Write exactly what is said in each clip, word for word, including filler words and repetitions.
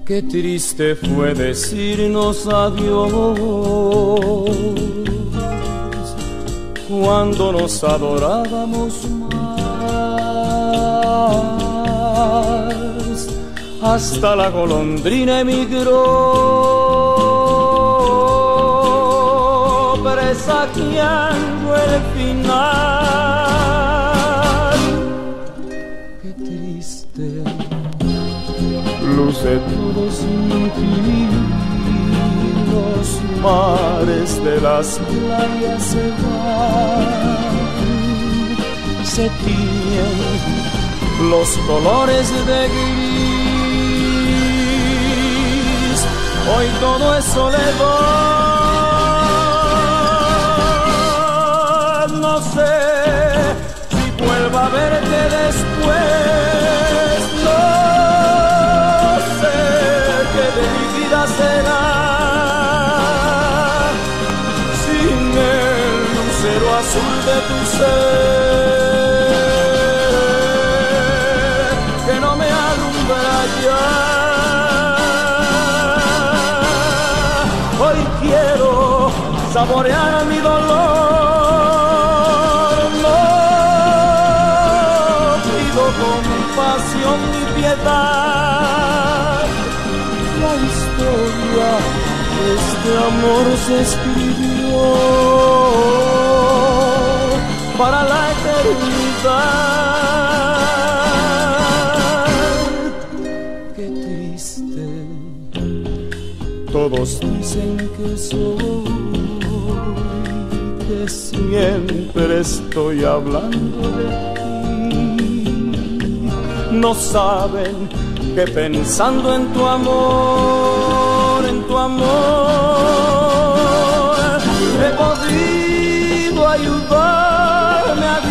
Qué triste fue decirnos adiós cuando nos adorábamos más. Hasta la golondrina emigró, presagiando el final. Qué triste, luce todos los mares de las playas se van, se tiñen los colores de gris. Hoy todo es soledad. No sé si vuelva a verte después. No sé qué de mi vida será sin el lucero azul de tu ser que no me alumbra ya. Hoy quiero saborear mi dolor, no pido compasión ni piedad. La historia de este amor se escribió para la eternidad. Qué triste, todos dicen que soy, que siempre estoy hablando de ti. No saben que pensando en tu amor, en tu amor, he podido ayudarme a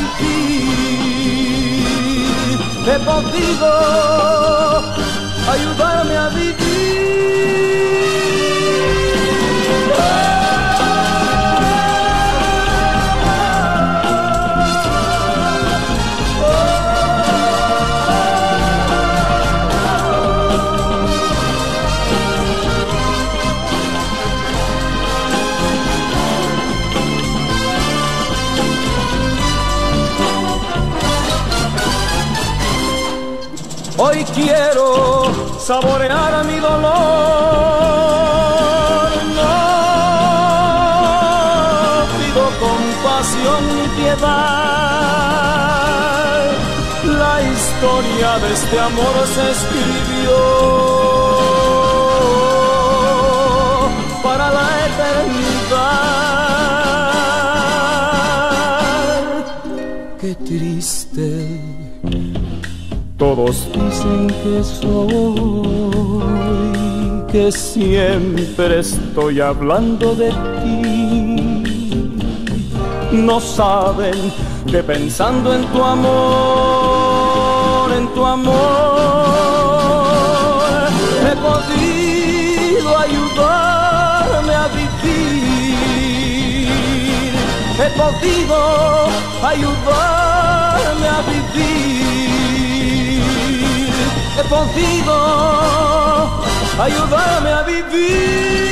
vivir, he podido ayudarme a vivir. Hoy quiero saborear mi dolor, no pido compasión ni piedad. La historia de este amor se escribió para la eternidad. Qué triste, todos dicen que soy, que siempre estoy hablando de ti. No saben que pensando en tu amor, en tu amor, he podido ayudarme a vivir, he podido ayudarme a vivir, he podido ayudarme a vivir.